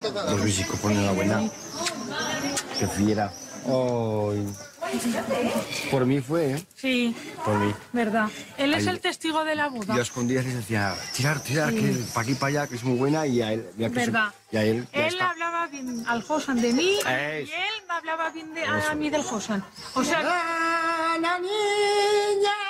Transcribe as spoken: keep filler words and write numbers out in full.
Los visicos ponen enhorabuena. Qué fiera. Ay. Por mí fue, ¿eh? Sí. Por mí. Verdad. Él es Ahí. el testigo de la boda. Yo a escondidas les decía, tirar, tirar, sí. Que para aquí, para allá, que es muy buena, y a él... Mira que verdad. Se, y a él, él está. hablaba bien al Josan de mí es. y él me hablaba bien de, a mí del Josan. O sea... ¡Ah, la niña!